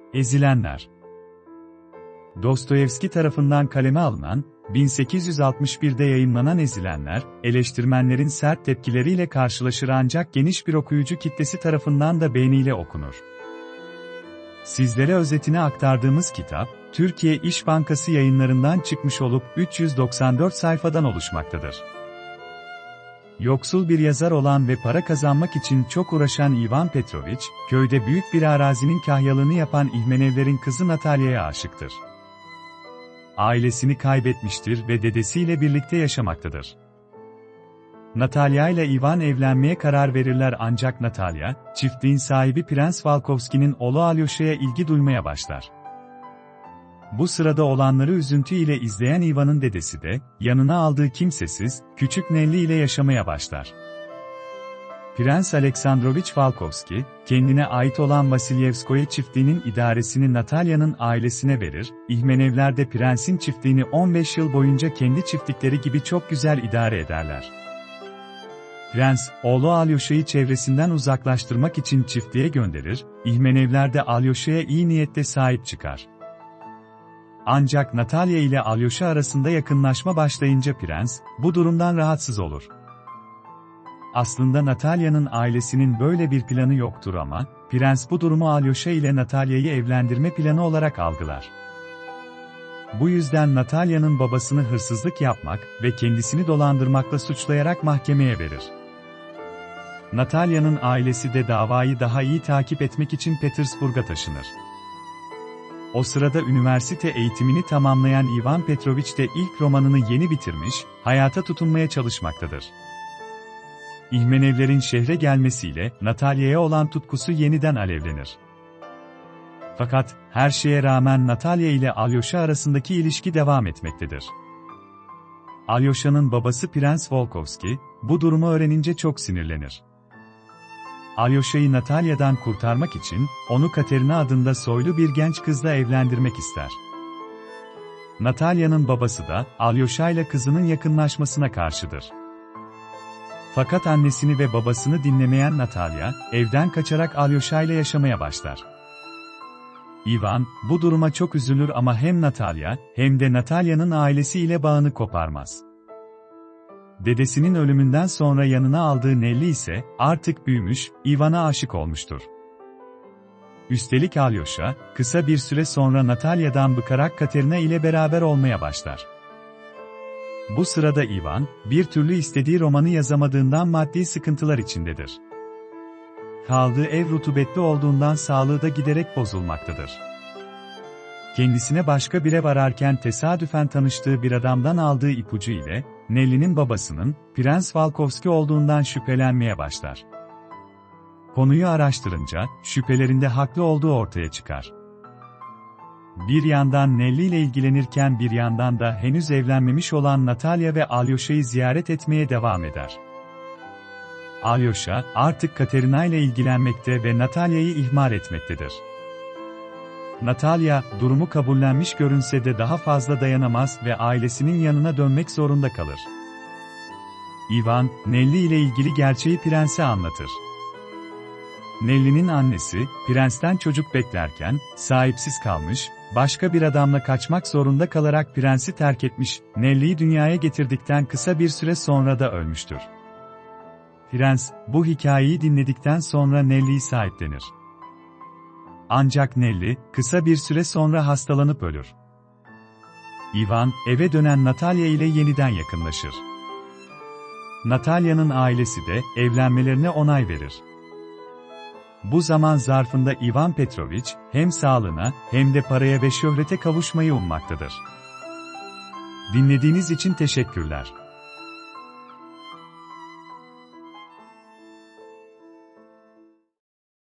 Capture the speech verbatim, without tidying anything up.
Ezilenler. Dostoyevski tarafından kaleme alınan, bin sekiz yüz altmış bir'de yayımlanan Ezilenler, eleştirmenlerin sert tepkileriyle karşılaşır ancak geniş bir okuyucu kitlesi tarafından da beğeniyle okunur. Sizlere özetini aktardığımız kitap, Türkiye İş Bankası yayınlarından çıkmış olup üç yüz doksan dört sayfadan oluşmaktadır. Yoksul bir yazar olan ve para kazanmak için çok uğraşan Ivan Petrović, köyde büyük bir arazinin kahyalığını yapan İhmenevlerin kızı Natalya'ya aşıktır. Ailesini kaybetmiştir ve dedesiyle birlikte yaşamaktadır. Natalya ile Ivan evlenmeye karar verirler ancak Natalya, çiftliğin sahibi Prens Volkovski'nin oğlu Alyosha'ya ilgi duymaya başlar. Bu sırada olanları üzüntü ile izleyen Ivan'ın dedesi de, yanına aldığı kimsesiz, küçük Nelli ile yaşamaya başlar. Prens Aleksandrovich Volkovski, kendine ait olan Vasilyevskoye çiftliğinin idaresini Natalya'nın ailesine verir, İhmenevler de prensin çiftliğini on beş yıl boyunca kendi çiftlikleri gibi çok güzel idare ederler. Prens, oğlu Alyosha'yı çevresinden uzaklaştırmak için çiftliğe gönderir, İhmenevler de Alyosha'ya iyi niyetle sahip çıkar. Ancak Natalya ile Alyosha arasında yakınlaşma başlayınca prens, bu durumdan rahatsız olur. Aslında Natalya'nın ailesinin böyle bir planı yoktur ama, prens bu durumu Alyosha ile Natalya'yı evlendirme planı olarak algılar. Bu yüzden Natalya'nın babasını hırsızlık yapmak ve kendisini dolandırmakla suçlayarak mahkemeye verir. Natalya'nın ailesi de davayı daha iyi takip etmek için Petersburg'a taşınır. O sırada üniversite eğitimini tamamlayan Ivan Petrović de ilk romanını yeni bitirmiş, hayata tutunmaya çalışmaktadır. İhmenevlerin şehre gelmesiyle Natalya'ya olan tutkusu yeniden alevlenir. Fakat, her şeye rağmen Natalya ile Alyosha arasındaki ilişki devam etmektedir. Alyosha'nın babası Prens Volkovski, bu durumu öğrenince çok sinirlenir. Alyosha'yı Natalya'dan kurtarmak için, onu Katerina adında soylu bir genç kızla evlendirmek ister. Natalya'nın babası da, Alyosha ile kızının yakınlaşmasına karşıdır. Fakat annesini ve babasını dinlemeyen Natalya, evden kaçarak Alyosha ile yaşamaya başlar. Ivan, bu duruma çok üzülür ama hem Natalya, hem de Natalya'nın ailesi ile bağını koparmaz. Dedesinin ölümünden sonra yanına aldığı Nelli ise, artık büyümüş, Ivan'a aşık olmuştur. Üstelik Alyosha, kısa bir süre sonra Natalya'dan bıkarak Katerina ile beraber olmaya başlar. Bu sırada Ivan, bir türlü istediği romanı yazamadığından maddi sıkıntılar içindedir. Kaldığı ev rutubetli olduğundan sağlığı da giderek bozulmaktadır. Kendisine başka bir ev ararken tesadüfen tanıştığı bir adamdan aldığı ipucu ile, Nelli'nin babasının, Prens Volkovski olduğundan şüphelenmeye başlar. Konuyu araştırınca, şüphelerinde haklı olduğu ortaya çıkar. Bir yandan Nelli ile ilgilenirken bir yandan da henüz evlenmemiş olan Natalya ve Alyosha'yı ziyaret etmeye devam eder. Alyosha, artık Katerina ile ilgilenmekte ve Natalya'yı ihmal etmektedir. Natalya, durumu kabullenmiş görünse de daha fazla dayanamaz ve ailesinin yanına dönmek zorunda kalır. Ivan, Nelli ile ilgili gerçeği prense anlatır. Nelli'nin annesi, prensten çocuk beklerken, sahipsiz kalmış, başka bir adamla kaçmak zorunda kalarak prensi terk etmiş, Nelli'yi dünyaya getirdikten kısa bir süre sonra da ölmüştür. Prens, bu hikayeyi dinledikten sonra Nelli'yi sahiplenir. Ancak Nelli, kısa bir süre sonra hastalanıp ölür. Ivan, eve dönen Natalya ile yeniden yakınlaşır. Natalya'nın ailesi de, evlenmelerine onay verir. Bu zaman zarfında Ivan Petrović, hem sağlığına, hem de paraya ve şöhrete kavuşmayı ummaktadır. Dinlediğiniz için teşekkürler.